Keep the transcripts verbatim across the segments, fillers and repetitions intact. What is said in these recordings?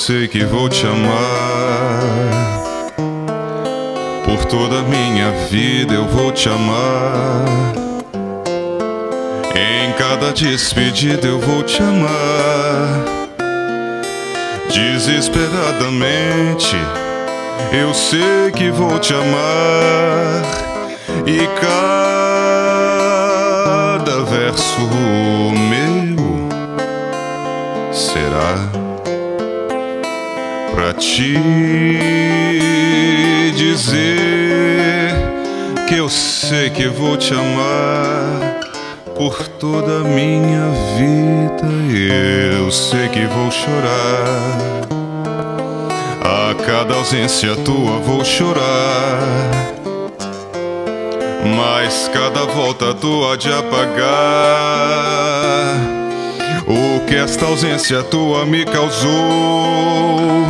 sei que vou te amar. Por toda a minha vida eu vou te amar. Em cada despedida eu vou te amar. Desesperadamente eu sei que vou te amar. E cada verso meu será pra te dizer que eu sei que vou te amar. Por toda a minha vida eu sei que vou chorar. A cada ausência tua vou chorar, mas cada volta tua de apagar o que esta ausência tua me causou.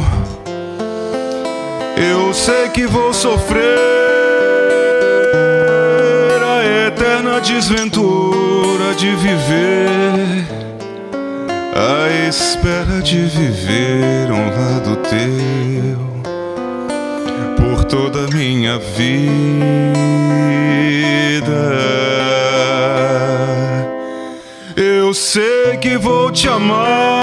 Eu sei que vou sofrer a eterna desventura de viver à espera de viver ao lado teu por toda a minha vida. Eu sei que vou te amar